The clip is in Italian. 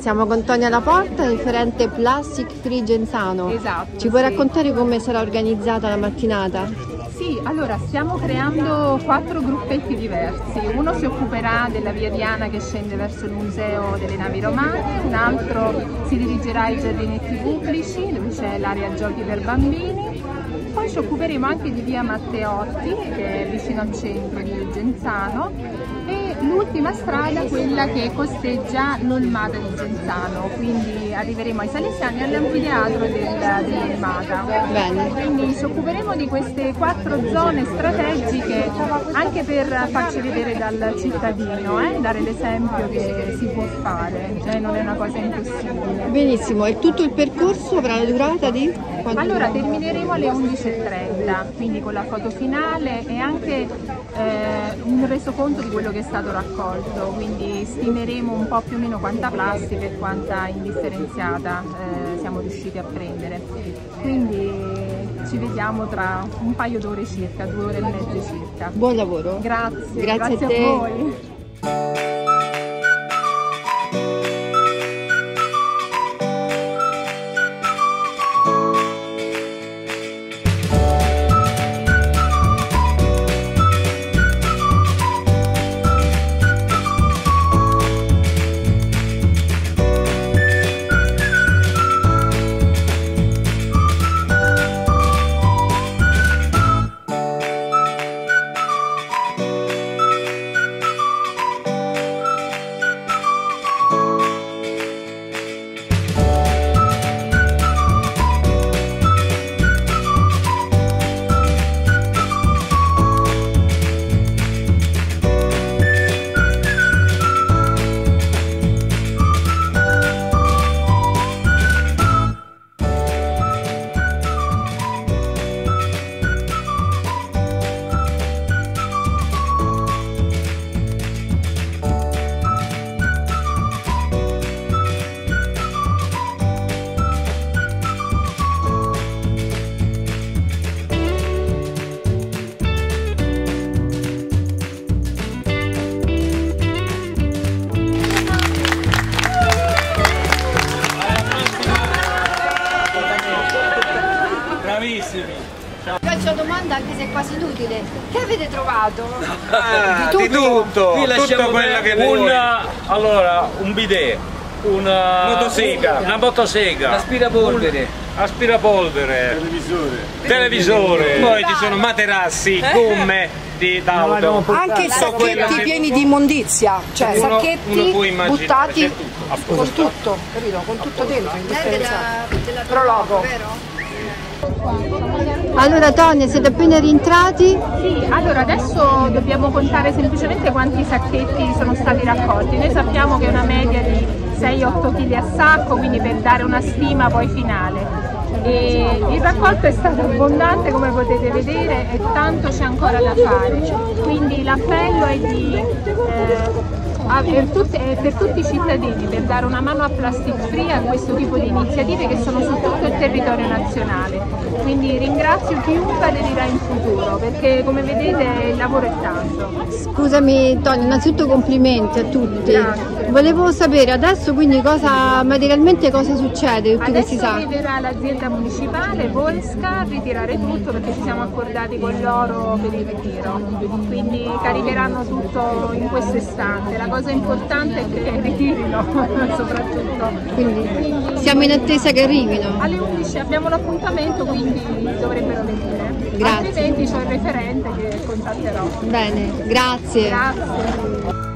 siamo con Tonia Laporta, referente Plastic Free Genzano. Esatto. Ci puoi raccontare come sarà organizzata la mattinata? Sì, allora stiamo creando 4 gruppetti diversi. Uno si occuperà della via Diana che scende verso il Museo delle Navi Romane, un altro si dirigerà ai giardinetti pubblici dove c'è l'area giochi per bambini. Poi ci occuperemo anche di via Matteotti, che è vicino al centro di Genzano, e l'ultima strada, quella che costeggia l'Olmata di Genzano, quindi arriveremo ai Salesiani e all'anfiteatro dell'Olmata. Bene. Quindi ci occuperemo di queste 4 zone strategiche anche per farci vedere dal cittadino, dare l'esempio che si può fare, cioè non è una cosa impossibile. Benissimo, e tutto il percorso avrà la durata di? Allora termineremo alle 11:30, quindi con la foto finale e anche un resoconto di quello che è stato raccolto, quindi stimeremo un po' più o meno quanta plastica e quanta indifferenziata siamo riusciti a prendere. Quindi ci vediamo tra un paio d'ore circa, 2 ore e mezza circa. Buon lavoro. Grazie, Grazie a te. a voi. Faccio una domanda anche se è quasi inutile. Che avete trovato? Di tutto quello che vuoi. Allora, un bidet, una motosega, aspirapolvere, televisore, poi ci sono materassi, gomme d'auto, anche sacchetti pieni di immondizia, cioè sacchetti buttati con tutto, capito? Con tutto dentro, indifferenziato. Prologo. Allora Tonia, siete appena rientrati? Sì, allora adesso dobbiamo contare semplicemente quanti sacchetti sono stati raccolti. Noi sappiamo che è una media di 6-8 kg a sacco, quindi per dare una stima poi finale. E il raccolto è stato abbondante, come potete vedere, e tanto c'è ancora da fare. Quindi l'appello è per tutti i cittadini, per dare una mano a Plastic Free, a questo tipo di iniziative che sono su tutto il territorio nazionale. Quindi ringrazio chiunque aderirà in futuro, perché come vedete il lavoro è tanto. Scusami Tonia, innanzitutto complimenti a tutti. Grazie. Volevo sapere adesso quindi materialmente cosa succede? Tutti questi Adesso sacchi? arriverà l'azienda municipale, Volsca, a ritirare tutto perché ci siamo accordati con loro per il ritiro. Quindi caricheranno tutto in questo istante. La cosa importante è che ritirino soprattutto. Quindi siamo in attesa che arrivino. Alle 11 abbiamo l'appuntamento, quindi dovrebbero venire. Grazie. Altrimenti c'ho il referente che contatterò. Bene, grazie. Grazie.